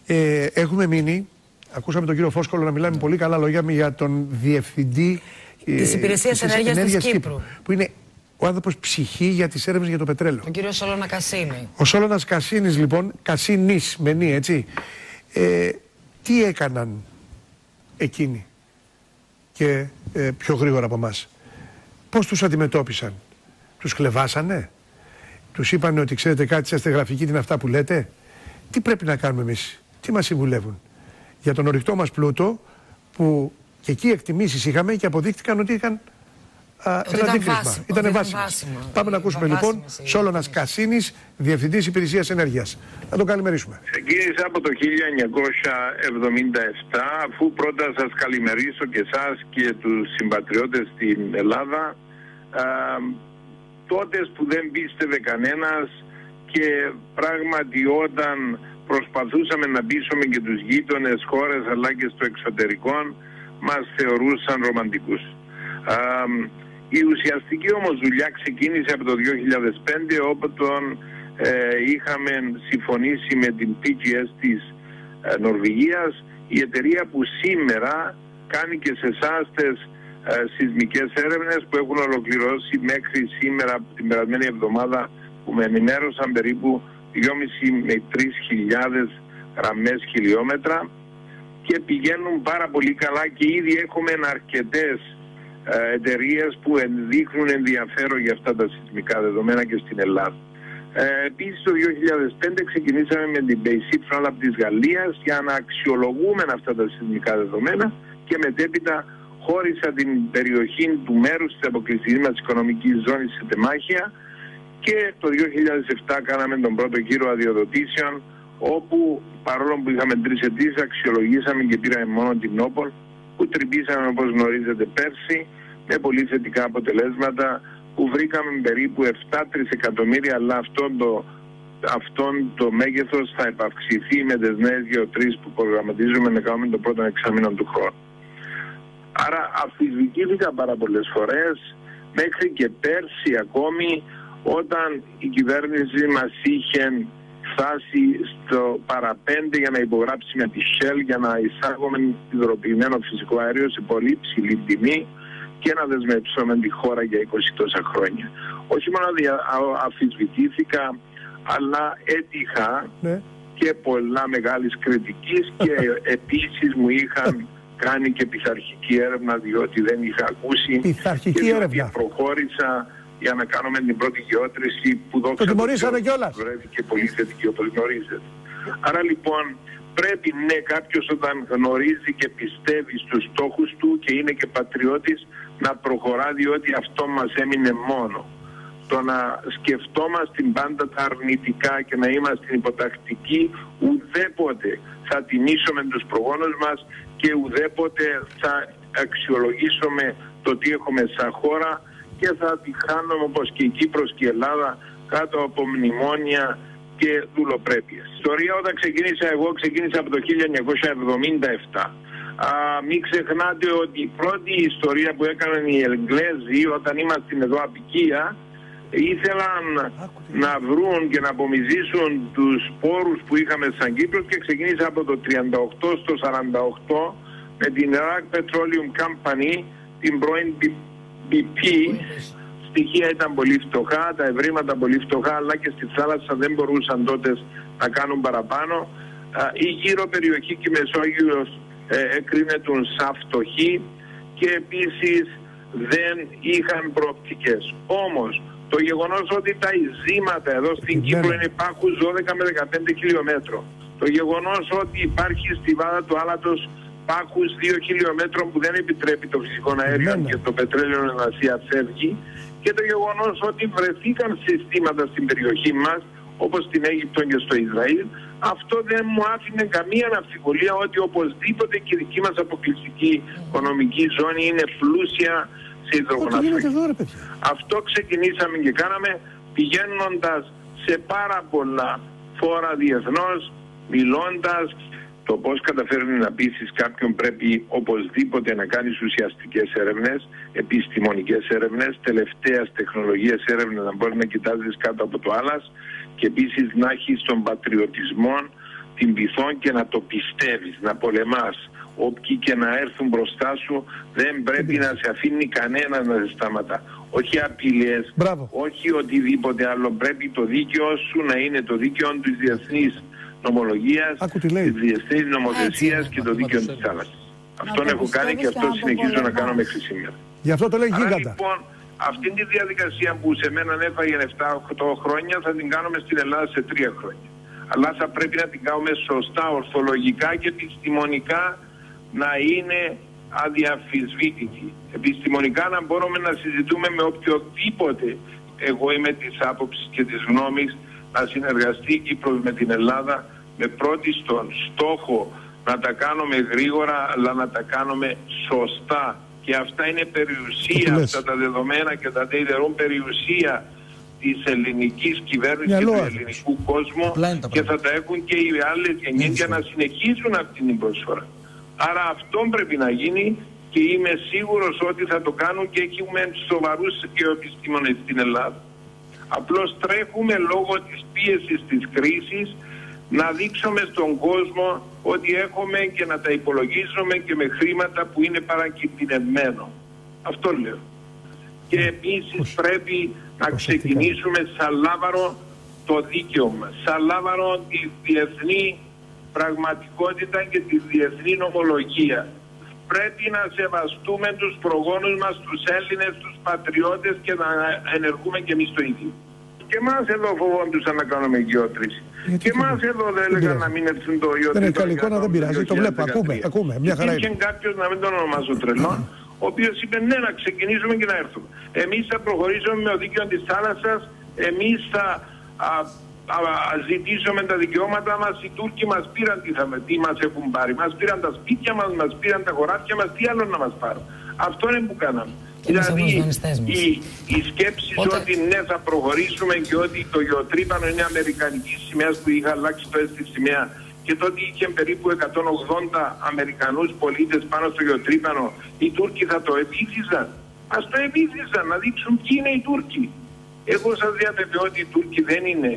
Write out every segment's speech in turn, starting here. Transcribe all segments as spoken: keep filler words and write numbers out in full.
Ε, έχουμε μείνει, ακούσαμε τον κύριο Φόσκολο να μιλάμε πολύ καλά λόγια για τον διευθυντή της Υπηρεσίας Ενέργειας της Κύπρου, Κύπρου, που είναι ο άνθρωπος ψυχή για τις έρευνες για το πετρέλαιο. Ο κύριος Σόλωνα Κασίνη. Ο Σόλωνας Κασίνης, λοιπόν, Κασίνης με νι, έτσι. Ε, τι έκαναν εκείνοι και ε, πιο γρήγορα από εμάς? Πώς τους αντιμετώπισαν? Τους χλεβάσανε? Τους είπαν ότι ξέρετε κάτι, είσαστε γραφικοί, τι είναι αυτά που λέτε? Τι πρέπει να κάνουμε εμείς? Τι μας συμβουλεύουν για τον ορυκτό μας πλούτο, που και εκεί εκτιμήσεις είχαμε και αποδείχτηκαν ότι είχαν α, ένα αντίκρισμα. Ήταν βάσιμο. Πάμε να ακούσουμε λοιπόν Σόλωνας Κασίνης, Διευθυντής Υπηρεσίας Ενέργειας. Να τον καλημερίσουμε. Ξεκίνησα από το χίλια εννιακόσια εβδομήντα επτά, αφού πρώτα σας καλημερίσω και εσάς και τους συμπατριώτες στην Ελλάδα, α, τότε που δεν πίστευε κανένας και πράγματι όταν προσπαθούσαμε να πείσουμε και τους γείτονες χώρες αλλά και στο εξωτερικό, μας θεωρούσαν ρομαντικούς. Α, η ουσιαστική όμως δουλειά ξεκίνησε από το δύο χιλιάδες πέντε, όπου τον, ε, είχαμε συμφωνήσει με την πι τζι ες της ε, Νορβηγίας, η εταιρεία που σήμερα κάνει και σε εσάς τις ε, σεισμικές έρευνες που έχουν ολοκληρώσει μέχρι σήμερα, την περασμένη εβδομάδα που με ενημέρωσαν, περίπου δυόμισι με τρεις χιλιάδες γραμμές χιλιόμετρα, και πηγαίνουν πάρα πολύ καλά και ήδη έχουμε αρκετές ε, εταιρείες που δείχνουν ενδιαφέρον για αυτά τα σεισμικά δεδομένα και στην Ελλάδα. Ε, επίσης το δύο χιλιάδες πέντε ξεκινήσαμε με την Basic Front της Γαλλίας για να αξιολογούμε αυτά τα σεισμικά δεδομένα και μετέπειτα χώρισα την περιοχή του μέρους της αποκλειστικής μας οικονομικής ζώνης σε τεμάχια, και το δύο χιλιάδες επτά κάναμε τον πρώτο γύρο αδειοδοτήσεων, όπου παρόλο που είχαμε τρεις αιτήσεις, αξιολογήσαμε και πήραμε μόνο την Όπολ, που τρυπήσαμε όπως γνωρίζετε πέρσι με πολύ θετικά αποτελέσματα, που βρήκαμε περίπου επτά τρισεκατομμύρια, αλλά αυτόν το, αυτόν το μέγεθος θα επαυξηθεί με τις νέες γεωτρήσεις που προγραμματίζουμε να κάνουμε το πρώτο εξάμηνο του χρόνου. Άρα αμφισβητήθηκα πάρα πολλές φορές, μέχρι και πέρσι ακόμη, όταν η κυβέρνηση μας είχε φτάσει στο παραπέντε για να υπογράψει με τη Shell για να εισάγουμε υδροποιημένο φυσικό αέριο σε πολύ ψηλή τιμή και να δεσμεύσουμε τη χώρα για είκοσι τόσα χρόνια. Όχι μόνο αμφισβητήθηκα, αλλά έτυχα ναι. και πολλά μεγάλης κριτικής και επίσης μου είχαν κάνει και πειθαρχική έρευνα, διότι δεν είχα ακούσει πειθαρχική και έρευνα. Προχώρησα για να κάνουμε την πρώτη γεώτρηση που δόξα το τιμωρήσανε κιόλας. βρέθηκε πολύ θετική, όπως γνωρίζετε. Άρα λοιπόν πρέπει, ναι, κάποιος όταν γνωρίζει και πιστεύει στους στόχους του και είναι και πατριώτης, να προχωρά, διότι αυτό μας έμεινε μόνο. Το να σκεφτόμαστε πάντα τα αρνητικά και να είμαστε υποτακτικοί, ουδέποτε θα τιμήσουμε τους προγόνους μας και ουδέποτε θα αξιολογήσουμε το τι έχουμε σαν χώρα, και θα τη χάνουμε όπως και η Κύπρος και η Ελλάδα κάτω από μνημόνια και δουλοπρέπειες. Η ιστορία όταν ξεκίνησα εγώ, ξεκίνησα από το χίλια εννιακόσια εβδομήντα επτά. Α, μην ξεχνάτε ότι η πρώτη ιστορία που έκαναν οι Εγγλέζοι όταν ήμασταν εδώ απικία, ήθελαν να βρουν και να απομυζήσουν τους πόρους που είχαμε σαν Κύπρος, και ξεκίνησα από το τριάντα οκτώ στο σαράντα οκτώ με την Iraq Petroleum Company, την πρώην μπι πι. Στοιχεία ήταν πολύ φτωχά, τα ευρήματα πολύ φτωχά, αλλά και στη θάλασσα δεν μπορούσαν τότε να κάνουν παραπάνω. Η γύρω περιοχή και η Μεσόγειος ε, εκρίνεται σαν φτωχή και επίσης δεν είχαν προοπτικές. Όμως το γεγονός ότι τα ειζήματα εδώ στην Κύπρο είναι πάχους δώδεκα με δεκαπέντε χιλιόμετρων, το γεγονός ότι υπάρχει στη Βάδα του Άλατος πάχους δύο χιλιόμετρων που δεν επιτρέπει το φυσικό αέριο και το πετρέλαιο να φεύγει, και το γεγονός ότι βρεθήκαν συστήματα στην περιοχή μας όπως στην Αίγυπτο και στο Ισραήλ, αυτό δεν μου άφηνε καμία αμφιβολία ότι οπωσδήποτε και η δική μας αποκλειστική οικονομική ζώνη είναι πλούσια σε υδρογοναθράκια. Αυτό ξεκινήσαμε και κάναμε πηγαίνοντας σε πάρα πολλά φόρα διεθνώς, μιλώντας. Το πώς καταφέρνει να πείσεις κάποιον, πρέπει οπωσδήποτε να κάνεις ουσιαστικές έρευνες, επιστημονικές έρευνες, τελευταίας τεχνολογίας έρευνες, να μπορείς να κοιτάζεις κάτω από το άλας, και επίσης να έχεις τον πατριωτισμό, την πειθόν και να το πιστεύεις, να πολεμάς. Όποιοι και να έρθουν μπροστά σου δεν πρέπει να σε αφήνει κανένα να σε σταματά. Όχι απειλές, όχι οτιδήποτε άλλο. Πρέπει το δίκαιο σου να είναι το δίκαιο της διεθνής νομολογίας, της διεθνής νομοθεσίας και το δίκαιο της θάλασσας. Αυτόν έχω κάνει και αυτό συνεχίζω να κάνω μέχρι σήμερα. Γι' αυτό το λέει γίγαντα. Λοιπόν, αυτή τη διαδικασία που σε μένα έφαγε επτά οκτώ χρόνια θα την κάνουμε στην Ελλάδα σε τρία χρόνια. Αλλά θα πρέπει να την κάνουμε σωστά, ορθολογικά και επιστημονικά να είναι αδιαφυσβήτητη. Επιστημονικά να μπορούμε να συζητούμε με οποιοδήποτε, εγώ είμαι της άποψης και της γνώμης, να συνεργαστεί η Κύπρος με την Ελλάδα με πρώτη στον στόχο να τα κάνουμε γρήγορα, αλλά να τα κάνουμε σωστά. Και αυτά είναι περιουσία, αυτά τα δεδομένα και τα δεδομένα περιουσία της ελληνικής κυβέρνησης και του ελληνικού κόσμου και θα τα έχουν και οι άλλες γενιές για να συνεχίσουν αυτή την προσφορά. Άρα αυτό πρέπει να γίνει και είμαι σίγουρος ότι θα το κάνουν και έχουμε σοβαρούς γεωεπιστήμονες στην Ελλάδα. Απλώς τρέχουμε λόγω της πίεσης της κρίσης να δείξουμε στον κόσμο ότι έχουμε και να τα υπολογίζουμε και με χρήματα που είναι παρακινδυνευμένο. Αυτό λέω. Και επίσης πρέπει να ξεκινήσουμε σαλάβαρο το δίκαιο μας. Σαλάβαρο τη διεθνή πραγματικότητα και τη διεθνή νομολογία. Πρέπει να σεβαστούμε τους προγόνους μας, τους Έλληνες, τους πατριώτες και να ενεργούμε και εμείς το ίδιο. Και εμάς εδώ φοβόντουσαν να κάνουμε γεώτρηση. Και εμάς εδώ δεν έλεγαν να μην έρθουν το ιό. Δεν είναι καλή εικόνα, δεν πειράζει. Το βλέπω, ακούμε, ακούμε. Μια χαρά είναι. Υπήρχε κάποιος, να μην τον ονομάσω τρελό, ο οποίος είπε ναι, να ξεκινήσουμε και να έρθουμε. Εμείς θα προχωρήσουμε με το δίκαιο της θάλασσας, εμείς θα α, α, α, ζητήσουμε τα δικαιώματα μας. Οι Τούρκοι μας πήραν τι, θα, τι μας έχουν πάρει. Μας πήραν τα σπίτια μας, μας πήραν τα χωράφια μας, τι άλλο να μας πάρουν. Αυτό είναι που κάναμε. Δηλαδή η, η σκέψη Όταν... ότι ναι θα προχωρήσουμε και ότι το γεωτρύπανο είναι αμερικανική σημαία που είχα αλλάξει το στη σημαία και τότε είχε περίπου εκατόν ογδόντα Αμερικανούς πολίτες πάνω στο γεωτρύπανο, οι Τούρκοι θα το επίθυσαν. Ας το επίθυσαν, να δείξουν ποιοι είναι οι Τούρκοι. Εγώ σας διαβεβαιώ ότι οι Τούρκοι δεν είναι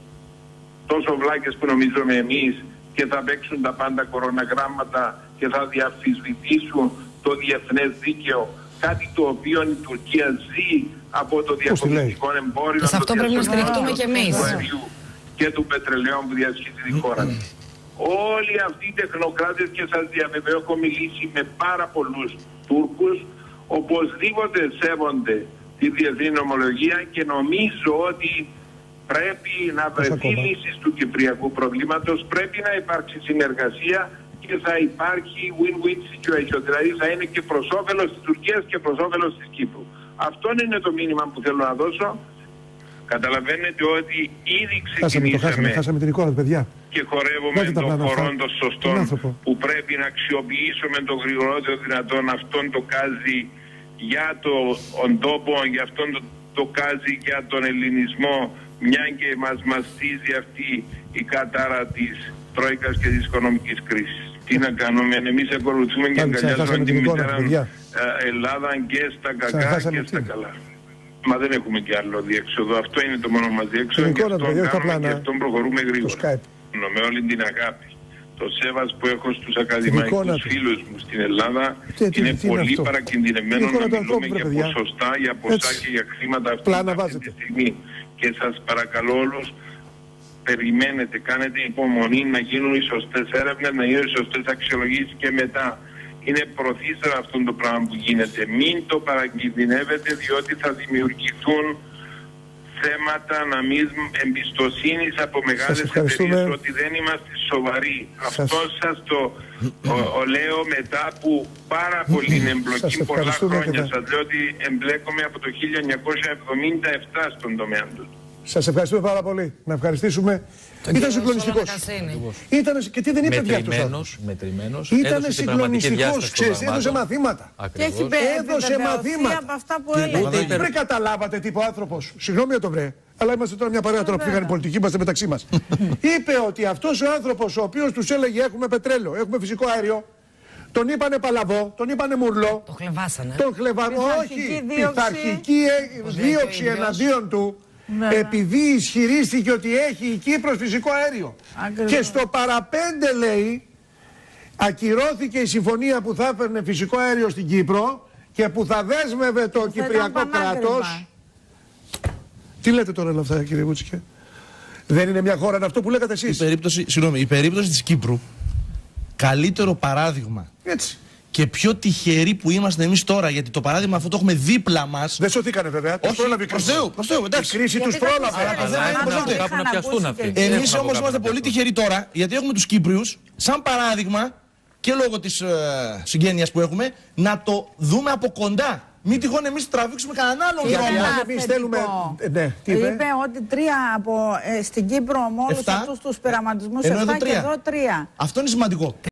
τόσο βλάκες που νομίζουμε εμείς και θα παίξουν τα πάντα κοροναγράμματα και θα διαφυσβητήσουν το διεθνές δίκαιο. Κάτι το οποίο η Τουρκία ζει από το διακομματικό εμπόριο. Σε αυτό πρέπει να στηριχτούμε κι εμείς. Του αερίου και του πετρελαίου που διασχίζει τη χώρα. Όλοι αυτοί οι τεχνοκράτες, και σας διαβεβαιώ, έχω μιλήσει με πάρα πολλούς Τούρκους, οπωσδήποτε σέβονται τη διεθνή νομολογία και νομίζω ότι πρέπει να βρεθεί λύση του κυπριακού προβλήματος, πρέπει να υπάρξει συνεργασία και θα υπάρχει win-win situation, δηλαδή θα είναι και προς όφελος της Τουρκίας και προς όφελος της Κύπρου. Αυτό είναι το μήνυμα που θέλω να δώσω. Καταλαβαίνετε ότι ήδη ξεκινήσαμε χάσαμε, χάσαμε την εικόνα, παιδιά. Και χορεύουμε των χωρών των σωστών που πρέπει να αξιοποιήσουμε το γρηγορότερο δυνατόν αυτόν το κάζι για τον τόπο, για αυτόν το, το κάζι για τον ελληνισμό, μια και μας μαστίζει αυτή η κατάρα της Τρόικας και της οικονομικής κρίσης. Τι να κάνουμε, εμείς ακολουθούμε και αγκαλιάζουμε την μητέρα Ελλάδα και στα κακά και στα καλά. Μα δεν έχουμε και άλλο διέξοδο. Αυτό είναι το μόνο μας διέξοδο και αυτό κάνουμε και αυτό προχωρούμε γρήγορα. Με όλη την αγάπη. Το σέβας που έχω στους ακαδημαϊκούς φίλους μου στην Ελλάδα τι, τι, είναι τι, τι πολύ παρακινδυνευμένο να μιλούμε για ποσοστά, για ποσά και για χρήματα αυτή τη στιγμή. Και σας παρακαλώ όλους, περιμένετε, κάνετε υπομονή να γίνουν οι σωστές έρευνες, να γίνουν οι σωστές αξιολογήσεις και μετά. Είναι προθύστερο αυτό το πράγμα που γίνεται. Μην το παρακινδυνεύετε, διότι θα δημιουργηθούν θέματα να μην εμπιστοσύνης από μεγάλες εταιρείες ότι δεν είμαστε σοβαροί. Σας... Αυτό σας το ο, ο λέω μετά που πάρα πολύ είναι εμπλοκή πολλά χρόνια. Θα... Σας λέω ότι εμπλέκομαι από το χίλια εννιακόσια εβδομήντα επτά στον τομέα του. Σας ευχαριστούμε πάρα πολύ. Να ευχαριστήσουμε. Τον ήταν συγκλονιστικός. Ήταν και τι δεν είπε για αυτούς. Μετρημένος. Ήταν συγκλονιστικός. Ξέρεις, έδωσε μαθήματα. Και έχει έδωσε μαθήματα. Από αυτά που έλεγε. Δεν καταλάβατε τι είπε ο άνθρωπος. Συγγνώμη για το βρε. Αλλά είμαστε τώρα μια παρέα τώρα που πήγαν οι πολιτικοί, είμαστε μεταξύ μας. Είπε ότι αυτός ο άνθρωπος ο οποίος τους έλεγε έχουμε πετρέλαιο, έχουμε φυσικό αέριο, τον είπανε παλαβό, τον είπανε μουρλό. Τον χλεβάσανε. Τον χλεβάσανε. Όχι. Πειθαρχική δίωξη εναντίον του. Ναι. Επειδή ισχυρίστηκε ότι έχει η Κύπρος φυσικό αέριο. Ακριβώς. Και στο παραπέντε λέει, ακυρώθηκε η συμφωνία που θα έφερνε φυσικό αέριο στην Κύπρο και που θα δέσμευε το κυπριακό κράτος. Τι λέτε τώρα όλα αυτά, κύριε Βούτσικε? Δεν είναι μια χώρα αυτό που λέγατε εσείς? Η περίπτωση, συγγνώμη, η περίπτωση της Κύπρου, καλύτερο παράδειγμα. Έτσι. Και πιο τυχεροί που είμαστε εμείς τώρα, γιατί το παράδειγμα αυτό το έχουμε δίπλα μας. Δεν σωθήκανε βέβαια. Όχι, προς Θεού, προς Θεού, εντάξει. Η κρίση τους πρόλαβε. Αλλά το θέμα είναι πως κάπου να πιαστούν αυτοί. Εμείς όμως είμαστε πολύ τυχεροί τώρα, γιατί έχουμε τους Κύπριους, σαν παράδειγμα, και λόγω της ε, συγγένειας που έχουμε, να το δούμε από κοντά. Μην τυχόν εμείς τραβήξουμε κανέναν άλλον Γιατί δρόμο. αν εμείς θέλουμε. Ε, Ναι, τι είπε? είπε? ότι τρία από, ε, στην Κύπρο με όλους Εφτά. αυτούς τους πειραματισμούς, Ενώ εφτά εδώ και τρία. εδώ τρία. Αυτό είναι σημαντικό.